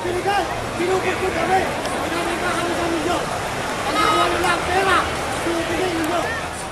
pinigay, pinupukod kami. Pinamigay kami sa ninyo. Ang nakawala lang pera, pinipigay ninyo.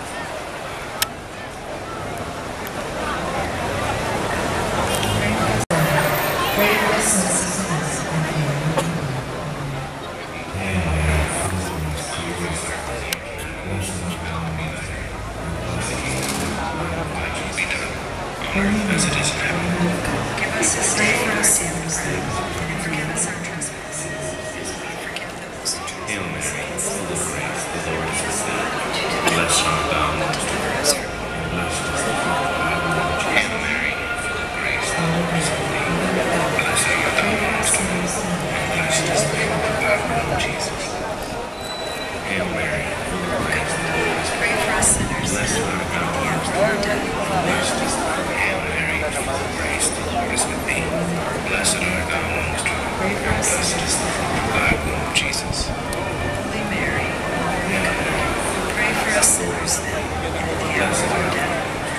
As it is in heaven. Give us this day our sins, and forgive us our trespasses, as we forgive those who trespass. Hail Mary, full of grace, the Lord is with thee. Blessed art thou amongst women, and blessed is the fruit of thy womb. Hail Mary, full of grace, the Lord is with thee. Blessed art thou amongst women, and blessed is the fruit of thy womb, Jesus. Hail Mary, full of grace, the Lord is with thee. Pray for us sinners, blessed art thou amongst women, blessed is the fruit. Hail Mary, full of grace, the Lord is with thee. Blessed art thou amongst women, and blessed is the fruit of thy womb, Jesus. Holy Mary, Mother of God, pray for us sinners now, and at the hour of our death.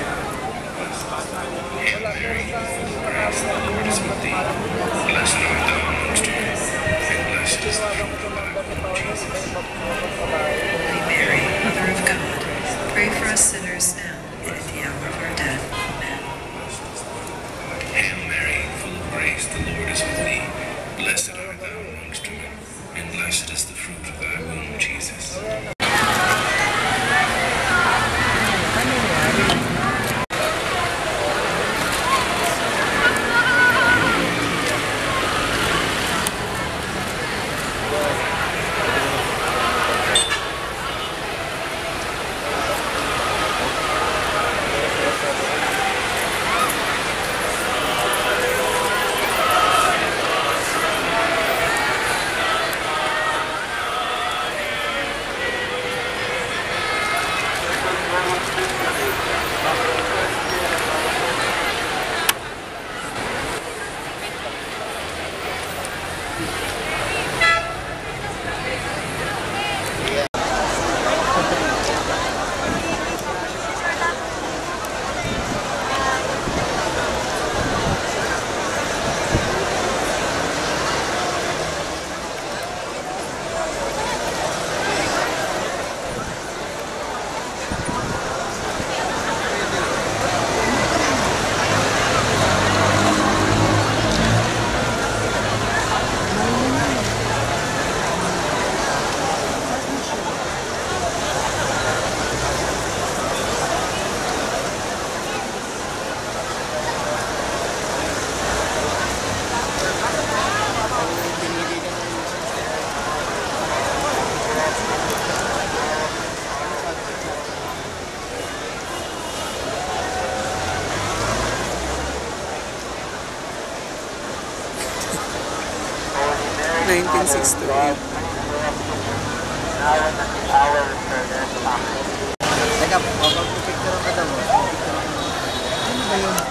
Hail Mary, full of grace, the Lord is with thee. Blessed art thou amongst women, and blessed is the fruit of thy womb, Jesus. Holy Mary, Mother of God, pray for us sinners now, and at the hour of our death. Amen. Hail Mary, full of grace, the Lord is with thee. Blessed art thou amongst women, and blessed is the fruit of thy womb, Jesus. 1968. Teka, papapicture ka daw. Ano ba yun?